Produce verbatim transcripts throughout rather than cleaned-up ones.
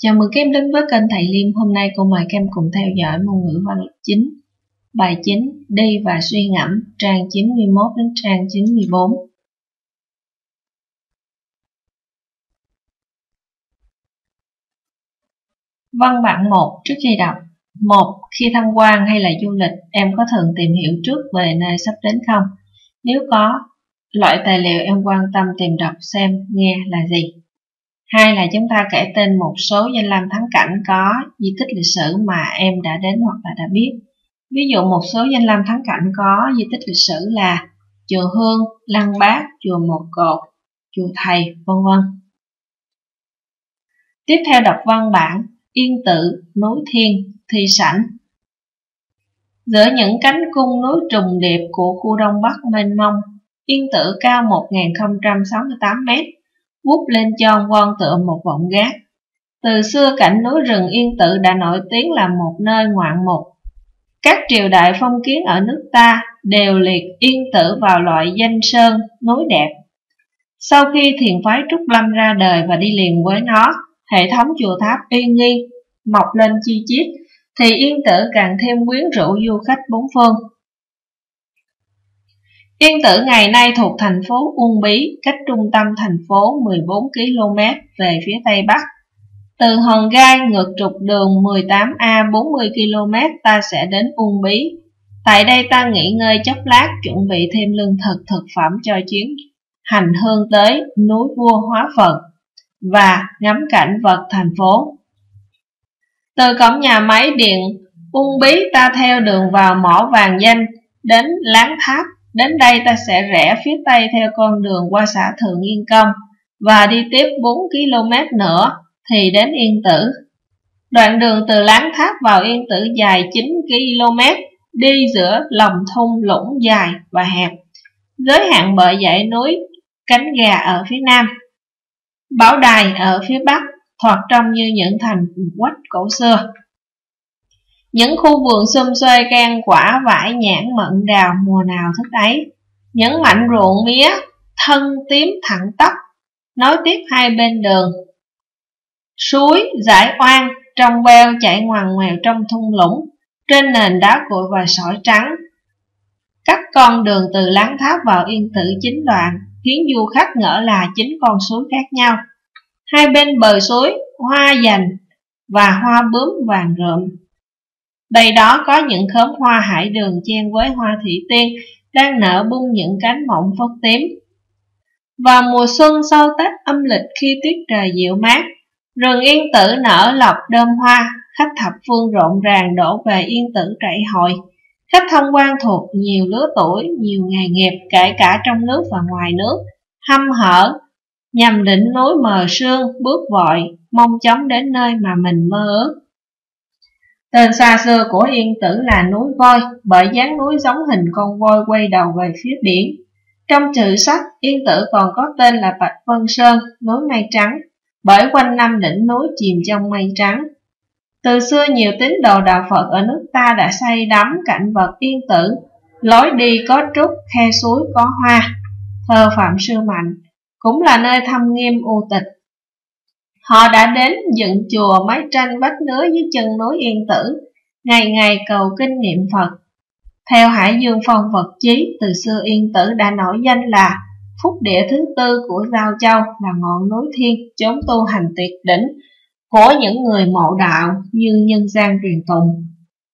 Chào mừng các em đến với kênh Thầy Liêm. Hôm nay cô mời các em cùng theo dõi môn ngữ văn lớp chín, bài chín, đi và suy ngẫm, trang chín mươi mốt đến trang chín mươi bốn. Văn bản một. Trước khi đọc. một. Khi tham quan hay là du lịch, em có thường tìm hiểu trước về nơi sắp đến không? Nếu có, loại tài liệu em quan tâm tìm đọc xem, nghe là gì? Hai là chúng ta kể tên một số danh lam thắng cảnh có di tích lịch sử mà em đã đến hoặc là đã biết. Ví dụ một số danh lam thắng cảnh có di tích lịch sử là chùa Hương, Lăng Bác, chùa Một Cột, chùa Thầy, vân vân. Tiếp theo đọc văn bản Yên Tử, núi Thiên, Thi Sảnh. Giữa những cánh cung núi trùng điệp của khu Đông Bắc mênh mông, Yên Tử cao một nghìn không trăm sáu mươi tám mét, vút lên tròn von tựa một vọng gác. Từ xưa cảnh núi rừng Yên Tử đã nổi tiếng là một nơi ngoạn mục. Các triều đại phong kiến ở nước ta đều liệt Yên Tử vào loại danh sơn núi đẹp. Sau khi thiền phái Trúc Lâm ra đời và đi liền với nó, hệ thống chùa tháp uy nghi mọc lên chi chít, thì Yên Tử càng thêm quyến rũ du khách bốn phương. Yên Tử ngày nay thuộc thành phố Uông Bí, cách trung tâm thành phố mười bốn ki lô mét về phía tây bắc. Từ Hòn Gai ngược trục đường mười tám A bốn mươi ki lô mét ta sẽ đến Uông Bí. Tại đây ta nghỉ ngơi chốc lát, chuẩn bị thêm lương thực thực phẩm cho chuyến hành hương tới núi Vua Hóa Phật và ngắm cảnh vật thành phố. Từ cổng nhà máy điện Uông Bí ta theo đường vào mỏ Vàng Danh đến Láng Tháp. Đến đây ta sẽ rẽ phía tây theo con đường qua xã Thượng Yên Công và đi tiếp bốn ki lô mét nữa thì đến Yên Tử. Đoạn đường từ Láng Tháp vào Yên Tử dài chín ki lô mét, đi giữa lòng thung lũng dài và hẹp, giới hạn bởi dãy núi Cánh Gà ở phía nam, Bảo Đài ở phía bắc, thoạt trông như những thành quách cổ xưa. Những khu vườn xum xuê can quả vải nhãn mận đào mùa nào thức ấy. Những mảnh ruộng mía thân tím thẳng tắp nối tiếp hai bên đường. Suối dải oan trong veo chảy ngoằn ngoèo trong thung lũng, trên nền đá cuội và sỏi trắng. Các con đường từ Láng Tháp vào Yên Tử chín đoạn, khiến du khách ngỡ là chín con suối khác nhau. Hai bên bờ suối hoa dành và hoa bướm vàng rượm. Đây đó có những khóm hoa hải đường chen với hoa thủy tiên đang nở bung những cánh mọng phớt tím. Vào mùa xuân sau Tết âm lịch, khi tuyết trời dịu mát, rừng Yên Tử nở lọc đơm hoa, khách thập phương rộn ràng đổ về Yên Tử trảy hội. Khách tham quan thuộc nhiều lứa tuổi, nhiều nghề nghiệp, kể cả trong nước và ngoài nước, hăm hở nhằm đỉnh núi mờ sương, bước vội mong chóng đến nơi mà mình mơ ước. Tên xa xưa của Yên Tử là núi Voi, bởi dáng núi giống hình con voi quay đầu về phía biển. Trong truyện sách, Yên Tử còn có tên là Bạch Vân Sơn, núi mây trắng, bởi quanh năm đỉnh núi chìm trong mây trắng. Từ xưa nhiều tín đồ đạo Phật ở nước ta đã say đắm cảnh vật Yên Tử, lối đi có trúc, khe suối có hoa. Thơ Phạm Sư Mạnh cũng là nơi thâm nghiêm u tịch. Họ đã đến dựng chùa mái tranh vách nứa dưới chân núi Yên Tử, ngày ngày cầu kinh niệm Phật. Theo Hải Dương Phong Vật Chí, từ xưa Yên Tử đã nổi danh là phúc địa thứ tư của Giao Châu, là ngọn núi thiên, chốn tu hành tuyệt đỉnh của những người mộ đạo như nhân gian truyền tụng.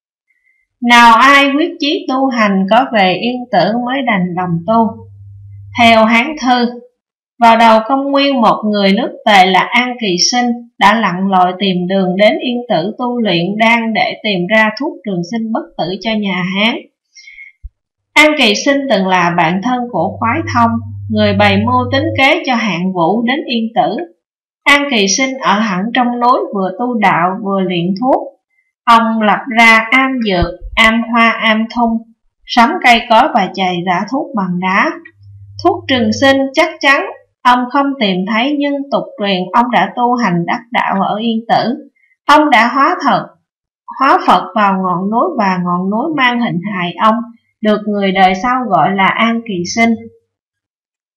Nào ai quyết chí tu hành, có về Yên Tử mới đành lòng tu. Theo Hán Thư, vào đầu công nguyên, một người nước Tề là An Kỳ Sinh đã lặn lội tìm đường đến Yên Tử tu luyện đan để tìm ra thuốc trường sinh bất tử cho nhà Hán. An Kỳ Sinh từng là bạn thân của Khoái Thông, người bày mưu tính kế cho Hạng Vũ đến Yên Tử. An Kỳ Sinh ở hẳn trong núi, vừa tu đạo vừa luyện thuốc. Ông lập ra am dược, am hoa, am thung, sắm cây cối và chày giả thuốc bằng đá. Thuốc trường sinh chắc chắn ông không tìm thấy, nhưng tục truyền ông đã tu hành đắc đạo ở Yên Tử. Ông đã hóa thật, hóa Phật vào ngọn núi, và ngọn núi mang hình hài ông, được người đời sau gọi là An Kỳ Sinh.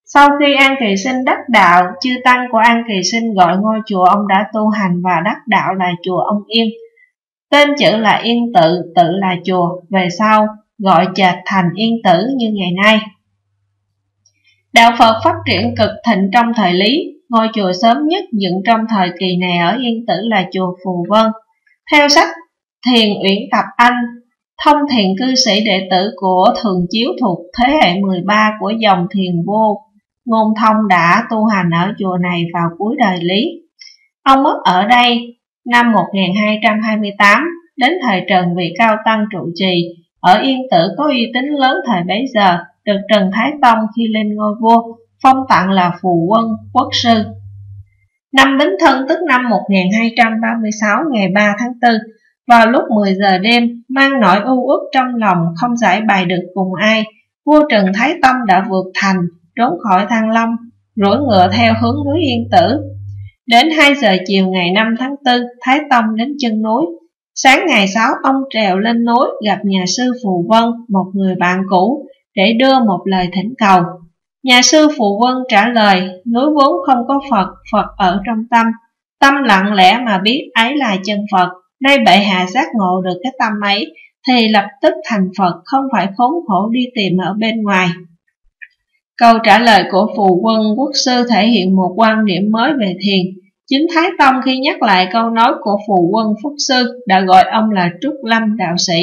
Sau khi An Kỳ Sinh đắc đạo, chư tăng của An Kỳ Sinh gọi ngôi chùa ông đã tu hành và đắc đạo là chùa Ông Yên. Tên chữ là Yên Tự, tự là chùa, về sau gọi chệch thành Yên Tử như ngày nay. Đạo Phật phát triển cực thịnh trong thời Lý. Ngôi chùa sớm nhất dựng trong thời kỳ này ở Yên Tử là chùa Phù Vân. Theo sách Thiền Uyển Tập Anh, thông thiền cư sĩ đệ tử của Thường Chiếu thuộc thế hệ mười ba của dòng thiền vô Ngôn Thông đã tu hành ở chùa này vào cuối đời Lý. Ông mất ở đây năm một nghìn hai trăm hai mươi tám, đến thời Trần vị Cao Tăng trụ trì. Ở Yên Tử có uy tín lớn thời bấy giờ, được Trần Thái Tông khi lên ngôi vua phong tặng là Phù Quân Quốc sư. Năm Bính Thân tức năm một nghìn hai trăm ba mươi sáu, ngày ba tháng tư, vào lúc mười giờ đêm, mang nỗi u uất trong lòng không giải bày được cùng ai, vua Trần Thái Tông đã vượt thành, trốn khỏi Thăng Long, rủi ngựa theo hướng núi Yên Tử. Đến hai giờ chiều ngày năm tháng tư, Thái Tông đến chân núi. Sáng ngày sáu, ông trèo lên núi gặp nhà sư Phù Vân, một người bạn cũ, để đưa một lời thỉnh cầu. Nhà sư Phù Vân trả lời, núi vốn không có Phật, Phật ở trong tâm. Tâm lặng lẽ mà biết ấy là chân Phật. Nay bệ hạ giác ngộ được cái tâm ấy, thì lập tức thành Phật, không phải khốn khổ đi tìm ở bên ngoài. Câu trả lời của Phù Quân Quốc sư thể hiện một quan điểm mới về thiền. Chính Thái Tông khi nhắc lại câu nói của Phù Quân Quốc sư đã gọi ông là Trúc Lâm đạo sĩ.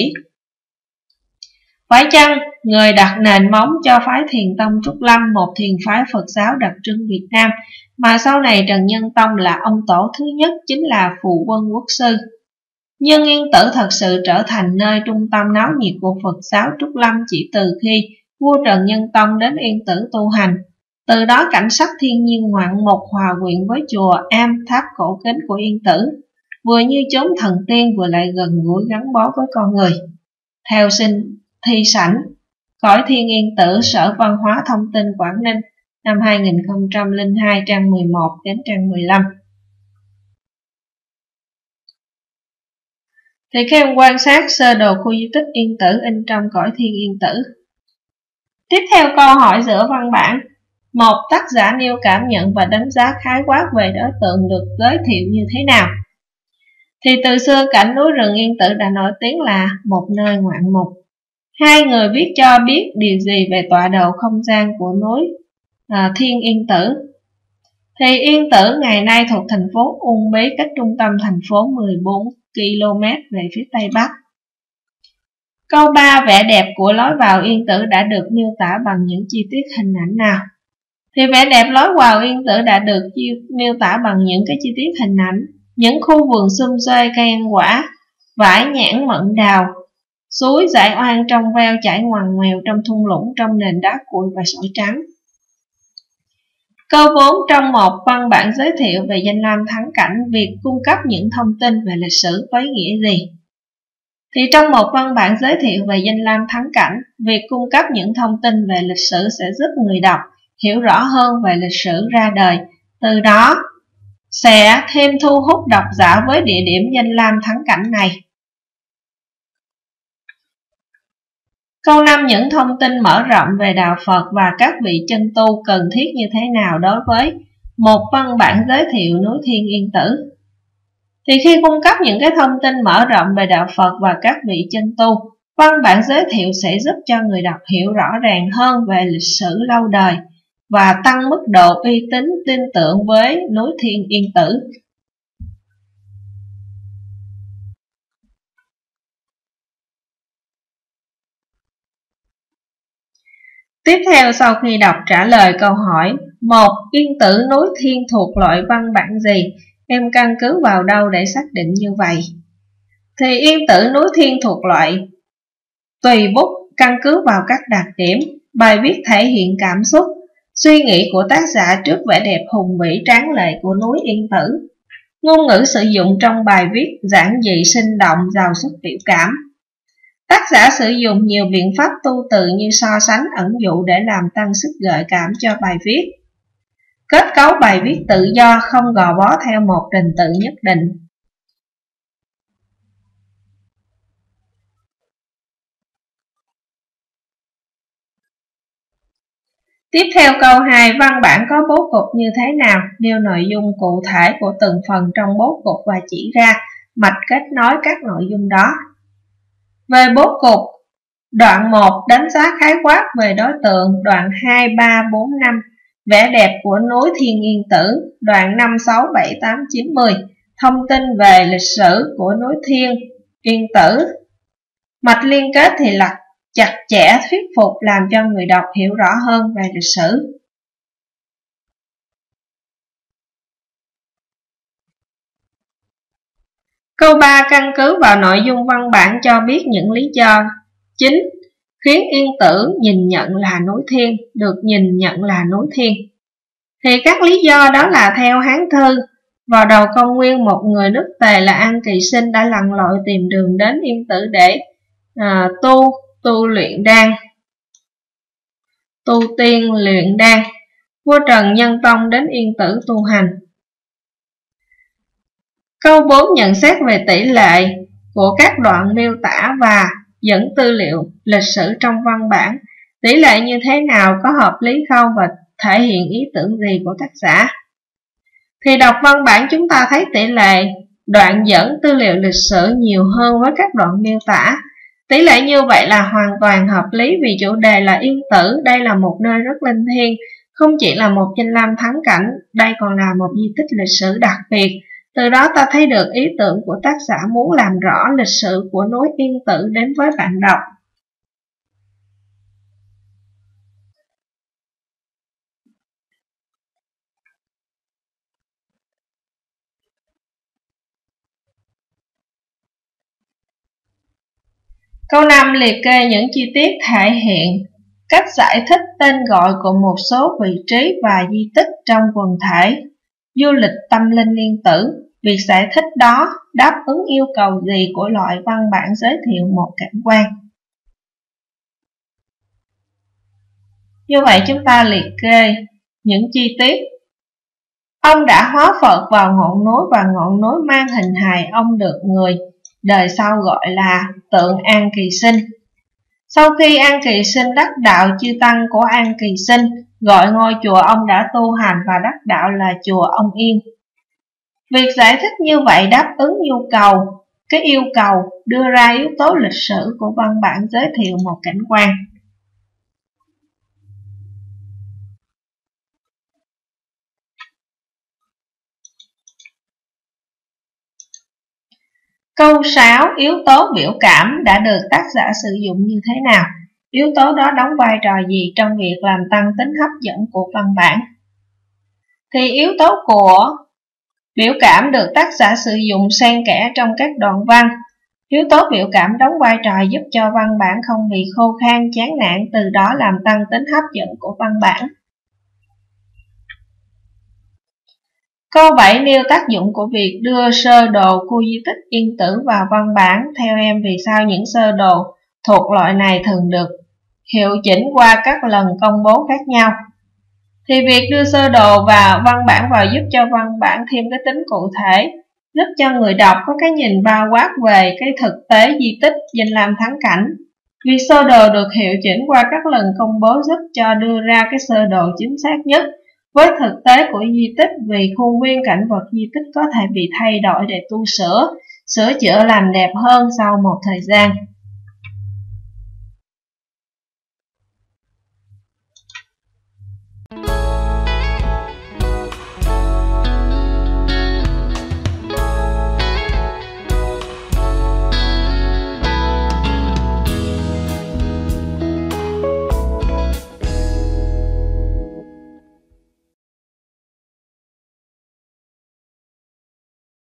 Phải chăng người đặt nền móng cho phái Thiền Tông Trúc Lâm, một thiền phái Phật giáo đặc trưng Việt Nam, mà sau này Trần Nhân Tông là ông tổ thứ nhất chính là Phù Quân Quốc sư. Nhưng Yên Tử thật sự trở thành nơi trung tâm náo nhiệt của Phật giáo Trúc Lâm chỉ từ khi vua Trần Nhân Tông đến Yên Tử tu hành. Từ đó cảnh sắc thiên nhiên ngoạn mục hòa quyện với chùa am tháp cổ kính của Yên Tử, vừa như chốn thần tiên vừa lại gần gũi gắn bó với con người. Theo sinh thi sảnh Cõi Thiên Yên Tử, Sở Văn hóa Thông tin Quảng Ninh, năm hai nghìn không trăm lẻ hai, trang mười một đến trang mười lăm. Thì các em quan sát sơ đồ khu di tích Yên Tử in trong Cõi Thiên Yên Tử. Tiếp theo câu hỏi giữa văn bản. Một, tác giả nêu cảm nhận và đánh giá khái quát về đối tượng được giới thiệu như thế nào? Thì từ xưa cảnh núi rừng Yên Tử đã nổi tiếng là một nơi ngoạn mục. Hai người viết cho biết điều gì về tọa độ không gian của núi à, Thiên Yên Tử? Thì Yên Tử ngày nay thuộc thành phố Uông Bí, cách trung tâm thành phố mười bốn ki lô mét về phía tây bắc. Câu ba, vẻ đẹp của lối vào Yên Tử đã được miêu tả bằng những chi tiết hình ảnh nào? Thì vẻ đẹp lối vào Yên Tử đã được miêu tả bằng những cái chi tiết hình ảnh, những khu vườn sum xuê cây ăn quả, vải nhãn mận đào, suối dải oan trong veo chảy ngoằn ngoèo trong thung lũng trong nền đá cuội và sỏi trắng. Câu bốn, trong một văn bản giới thiệu về danh lam thắng cảnh, việc cung cấp những thông tin về lịch sử có ý nghĩa gì? Thì trong một văn bản giới thiệu về danh lam thắng cảnh, việc cung cấp những thông tin về lịch sử sẽ giúp người đọc hiểu rõ hơn về lịch sử ra đời, từ đó sẽ thêm thu hút độc giả với địa điểm danh lam thắng cảnh này. Câu năm, những thông tin mở rộng về đạo Phật và các vị chân tu cần thiết như thế nào đối với một văn bản giới thiệu núi Thiên Yên Tử? Thì khi cung cấp những cái thông tin mở rộng về đạo Phật và các vị chân tu, văn bản giới thiệu sẽ giúp cho người đọc hiểu rõ ràng hơn về lịch sử lâu đời và tăng mức độ uy tín tin tưởng với núi Thiên Yên Tử. Tiếp theo, sau khi đọc trả lời câu hỏi một. Yên Tử núi Thiên thuộc loại văn bản gì? Em căn cứ vào đâu để xác định như vậy? Thì Yên Tử núi Thiên thuộc loại tùy bút, căn cứ vào các đặc điểm. Bài viết thể hiện cảm xúc, suy nghĩ của tác giả trước vẻ đẹp hùng vĩ tráng lệ của núi Yên Tử. Ngôn ngữ sử dụng trong bài viết giản dị, sinh động, giàu sức biểu cảm. Tác giả sử dụng nhiều biện pháp tu từ như so sánh, ẩn dụ để làm tăng sức gợi cảm cho bài viết. Kết cấu bài viết tự do, không gò bó theo một trình tự nhất định. Tiếp theo câu hai, văn bản có bố cục như thế nào? Nêu nội dung cụ thể của từng phần trong bố cục và chỉ ra mạch kết nối các nội dung đó. Về bố cục, đoạn một đánh giá khái quát về đối tượng, đoạn hai, ba, bốn, năm vẻ đẹp của núi Thiên Yên Tử, đoạn năm, sáu, bảy, tám, chín, mười thông tin về lịch sử của núi Thiên Yên Tử. Mạch liên kết thì là chặt chẽ, thuyết phục, làm cho người đọc hiểu rõ hơn về lịch sử. Câu ba, căn cứ vào nội dung văn bản cho biết những lý do chính khiến Yên Tử nhìn nhận là núi Thiên, được nhìn nhận là núi Thiên. Thì các lý do đó là theo Hán Thư, vào đầu công nguyên, một người nước Tề là An Kỳ Sinh đã lặn lội tìm đường đến Yên Tử để à, tu tu luyện đan, tu tiên luyện đan. Vua Trần Nhân Tông đến Yên Tử tu hành. Câu bốn, nhận xét về tỷ lệ của các đoạn miêu tả và dẫn tư liệu lịch sử trong văn bản. Tỷ lệ như thế nào, có hợp lý không và thể hiện ý tưởng gì của tác giả? Thì đọc văn bản chúng ta thấy tỷ lệ đoạn dẫn tư liệu lịch sử nhiều hơn với các đoạn miêu tả. Tỷ lệ như vậy là hoàn toàn hợp lý vì chủ đề là Yên Tử, đây là một nơi rất linh thiêng, không chỉ là một danh lam thắng cảnh, đây còn là một di tích lịch sử đặc biệt. Từ đó ta thấy được ý tưởng của tác giả muốn làm rõ lịch sử của núi Yên Tử đến với bạn đọc. Câu năm, liệt kê những chi tiết thể hiện cách giải thích tên gọi của một số vị trí và di tích trong quần thể du lịch tâm linh Yên Tử. Việc giải thích đó đáp ứng yêu cầu gì của loại văn bản giới thiệu một cảnh quan? Như vậy chúng ta liệt kê những chi tiết. Ông đã hóa Phật vào ngọn núi và ngọn núi mang hình hài ông được người đời sau gọi là tượng An Kỳ Sinh. Sau khi An Kỳ Sinh đắc đạo, chư tăng của An Kỳ Sinh gọi ngôi chùa ông đã tu hành và đắc đạo là chùa Ông Yên. Việc giải thích như vậy đáp ứng nhu cầu, cái yêu cầu đưa ra yếu tố lịch sử của văn bản giới thiệu một cảnh quan. Câu sáu, yếu tố biểu cảm đã được tác giả sử dụng như thế nào? Yếu tố đó đóng vai trò gì trong việc làm tăng tính hấp dẫn của văn bản? Thì yếu tố của biểu cảm được tác giả sử dụng xen kẽ trong các đoạn văn. Yếu tố biểu cảm đóng vai trò giúp cho văn bản không bị khô khan, chán nản, từ đó làm tăng tính hấp dẫn của văn bản. Câu bảy, nêu tác dụng của việc đưa sơ đồ khu di tích Yên Tử vào văn bản. Theo em, vì sao những sơ đồ thuộc loại này thường được hiệu chỉnh qua các lần công bố khác nhau? Thì việc đưa sơ đồ vào văn bản vào giúp cho văn bản thêm cái tính cụ thể, giúp cho người đọc có cái nhìn bao quát về cái thực tế di tích danh lam thắng cảnh. Vì sơ đồ được hiệu chỉnh qua các lần công bố giúp cho đưa ra cái sơ đồ chính xác nhất với thực tế của di tích, vì khuôn viên cảnh vật di tích có thể bị thay đổi để tu sửa, sửa chữa làm đẹp hơn sau một thời gian.